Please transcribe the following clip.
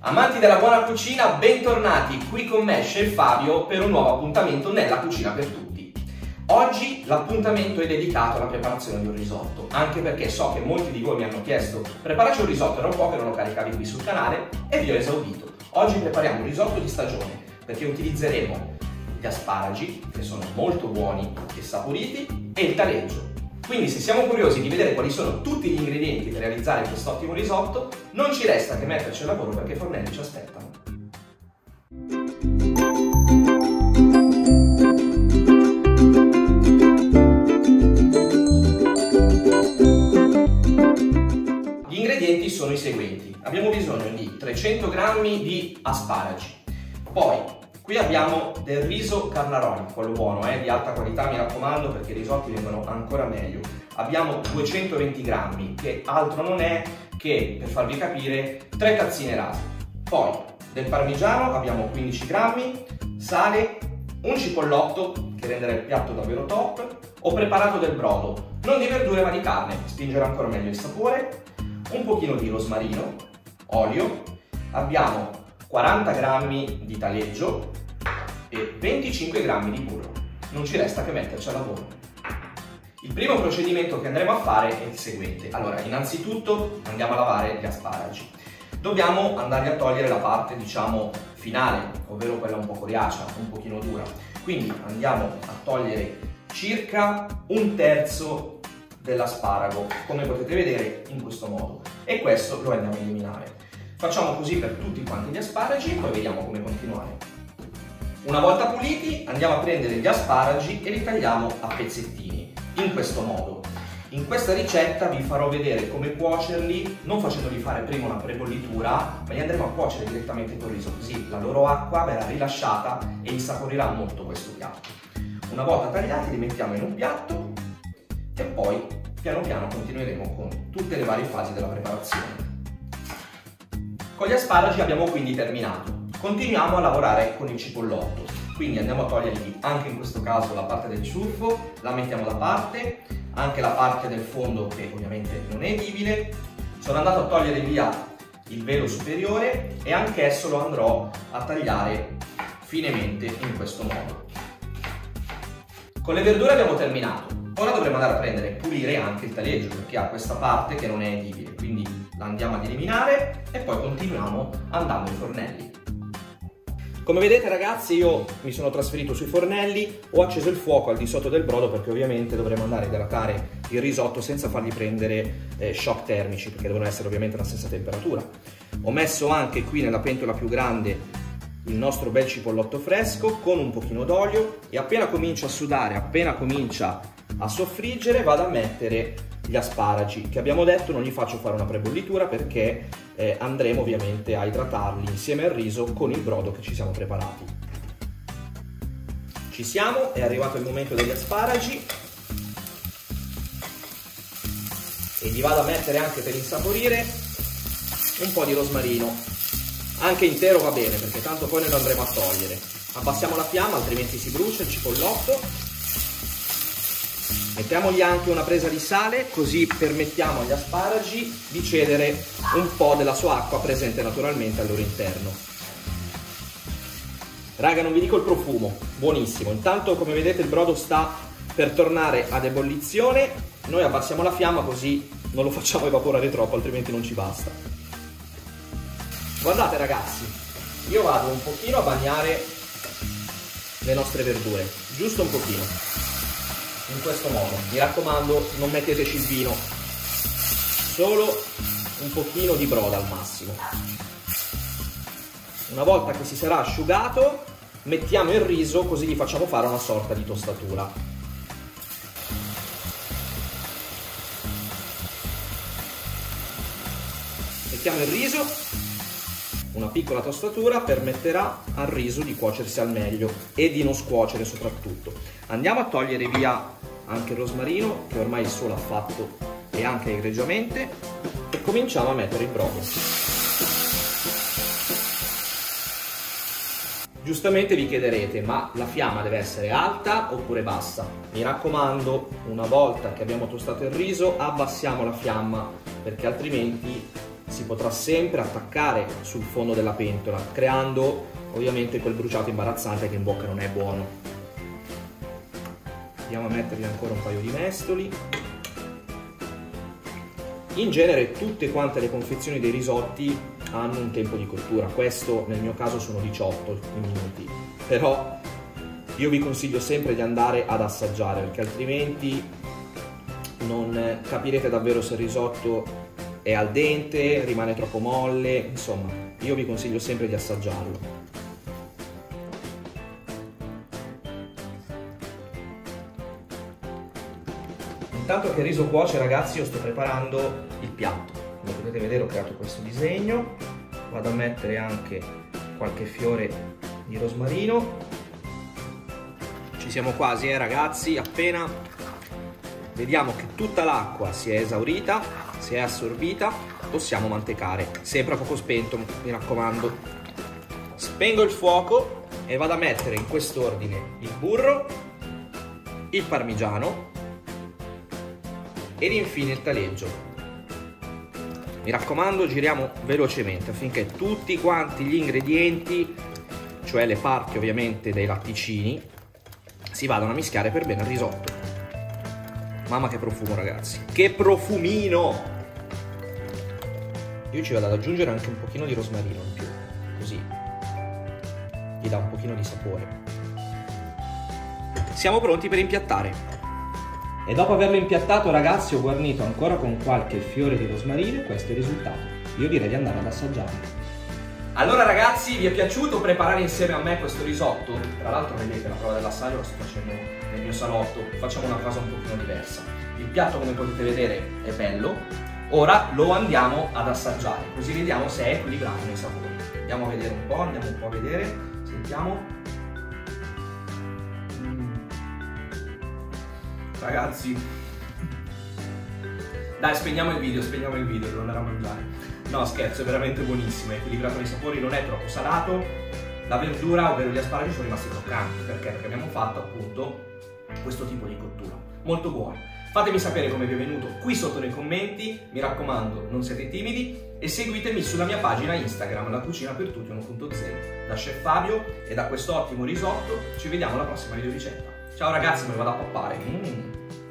Amanti della buona cucina, bentornati qui con me, Chef Fabio, per un nuovo appuntamento nella cucina per tutti. Oggi l'appuntamento è dedicato alla preparazione di un risotto, anche perché so che molti di voi mi hanno chiesto preparaci un risotto, era un po' che non lo caricavi qui sul canale e vi ho esaudito. Oggi prepariamo un risotto di stagione, perché utilizzeremo gli asparagi, che sono molto buoni e saporiti, e il taleggio. Quindi se siamo curiosi di vedere quali sono tutti gli ingredienti per realizzare quest'ottimo risotto, non ci resta che metterci al lavoro perché i fornelli ci aspettano. Gli ingredienti sono i seguenti. Abbiamo bisogno di 300 g di asparagi, poi qui abbiamo del riso Carnaroli, quello buono, di alta qualità, mi raccomando, perché i risotti vengono ancora meglio. Abbiamo 220 grammi, che altro non è che, per farvi capire, 3 tazzine rase. Poi del parmigiano abbiamo 15 grammi, sale, un cipollotto che renderà il piatto davvero top. Ho preparato del brodo, non di verdure ma di carne, spingerà ancora meglio il sapore. Un pochino di rosmarino, olio, abbiamo 40 grammi di taleggio e 25 grammi di burro. Non ci resta che metterci al lavoro. Il primo procedimento che andremo a fare è il seguente. Allora, innanzitutto andiamo a lavare gli asparagi. Dobbiamo andarli a togliere la parte, diciamo, finale, ovvero quella un po' coriacea, un pochino dura. Quindi andiamo a togliere circa un terzo dell'asparago, come potete vedere in questo modo. E questo lo andiamo a eliminare. Facciamo così per tutti quanti gli asparagi, poi vediamo come continuare. Una volta puliti andiamo a prendere gli asparagi e li tagliamo a pezzettini, in questo modo. In questa ricetta vi farò vedere come cuocerli, non facendoli fare prima una prebollitura, ma li andremo a cuocere direttamente col riso, così la loro acqua verrà rilasciata e insaporirà molto questo piatto. Una volta tagliati li mettiamo in un piatto e poi piano piano continueremo con tutte le varie fasi della preparazione. Con gli asparagi abbiamo quindi terminato. Continuiamo a lavorare con il cipollotto, quindi andiamo a togliergli anche in questo caso la parte del ciuffo, la mettiamo da parte, anche la parte del fondo che ovviamente non è edibile. Sono andato a togliere via il velo superiore e anch'esso lo andrò a tagliare finemente in questo modo. Con le verdure abbiamo terminato. Ora dovremo andare a prendere e pulire anche il taleggio, perché ha questa parte che non è edibile, quindi la andiamo ad eliminare e poi continuiamo andando ai fornelli. Come vedete ragazzi, io mi sono trasferito sui fornelli, ho acceso il fuoco al di sotto del brodo perché ovviamente dovremo andare a idratare il risotto senza fargli prendere shock termici, perché devono essere ovviamente alla stessa temperatura. Ho messo anche qui nella pentola più grande il nostro bel cipollotto fresco con un pochino d'olio e appena comincia a sudare, appena comincia a soffriggere, vado a mettere gli asparagi, che abbiamo detto non gli faccio fare una prebollitura perché andremo ovviamente a idratarli insieme al riso con il brodo che ci siamo preparati. Ci siamo, è arrivato il momento degli asparagi e gli vado a mettere anche per insaporire un po' di rosmarino, anche intero va bene perché tanto poi noi lo andremo a togliere. Abbassiamo la fiamma altrimenti si brucia il cipollotto. Mettiamogli anche una presa di sale, così permettiamo agli asparagi di cedere un po' della sua acqua presente naturalmente al loro interno. Raga, non vi dico il profumo, buonissimo. Intanto, come vedete, il brodo sta per tornare ad ebollizione. Noi abbassiamo la fiamma così non lo facciamo evaporare troppo, altrimenti non ci basta. Guardate ragazzi, io vado un pochino a bagnare le nostre verdure, giusto un pochino. In questo modo, mi raccomando, non metteteci il vino, solo un pochino di brodo al massimo. Una volta che si sarà asciugato, mettiamo il riso così gli facciamo fare una sorta di tostatura. Mettiamo il riso, una piccola tostatura permetterà al riso di cuocersi al meglio e di non scuocere soprattutto. Andiamo a togliere via anche il rosmarino che ormai il sole ha fatto e anche egregiamente e cominciamo a mettere il brodo. Giustamente vi chiederete, ma la fiamma deve essere alta oppure bassa? Mi raccomando, una volta che abbiamo tostato il riso, abbassiamo la fiamma perché altrimenti si potrà sempre attaccare sul fondo della pentola, creando ovviamente quel bruciato imbarazzante che in bocca non è buono. Andiamo a mettergli ancora un paio di mestoli. In genere tutte quante le confezioni dei risotti hanno un tempo di cottura, questo nel mio caso sono 18 minuti, però io vi consiglio sempre di andare ad assaggiare, perché altrimenti non capirete davvero se il risotto è al dente, rimane troppo molle, insomma, io vi consiglio sempre di assaggiarlo. Intanto che il riso cuoce, ragazzi, io sto preparando il piatto. Come potete vedere ho creato questo disegno, vado a mettere anche qualche fiore di rosmarino. Ci siamo quasi, ragazzi, appena vediamo che tutta l'acqua si è esaurita, si è assorbita, possiamo mantecare, sempre a fuoco spento, mi raccomando. Spengo il fuoco e vado a mettere in quest'ordine il burro, il parmigiano ed infine il taleggio. Mi raccomando, giriamo velocemente affinché tutti quanti gli ingredienti, cioè le parti ovviamente dei latticini, si vadano a mischiare per bene il risotto. Mamma che profumo, ragazzi, che profumino! Io ci vado ad aggiungere anche un pochino di rosmarino in più, così gli dà un pochino di sapore. Siamo pronti per impiattare. E dopo averlo impiattato, ragazzi, ho guarnito ancora con qualche fiore di rosmarino e questo è il risultato. Io direi di andare ad assaggiare. Allora, ragazzi, vi è piaciuto preparare insieme a me questo risotto? Tra l'altro vedete, la prova dell'assaggio la sto facendo nel mio salotto, facciamo una cosa un pochino diversa. Il piatto, come potete vedere, è bello, ora lo andiamo ad assaggiare, così vediamo se è equilibrato nei sapori. Andiamo a vedere un po', andiamo un po' a vedere, sentiamo. Ragazzi, dai, spegniamo il video, devo andare a mangiare. No, scherzo, è veramente buonissimo, è equilibrato nei sapori, non è troppo salato. La verdura, ovvero gli asparagi, sono rimasti croccanti, perché abbiamo fatto appunto questo tipo di cottura. Molto buono. Fatemi sapere come vi è venuto qui sotto nei commenti, mi raccomando, non siate timidi e seguitemi sulla mia pagina Instagram, La Cucina per Tutti 1.0. Da Chef Fabio e da questo ottimo risotto ci vediamo alla prossima video ricetta. Ciao ragazzi, me lo vado a pappare.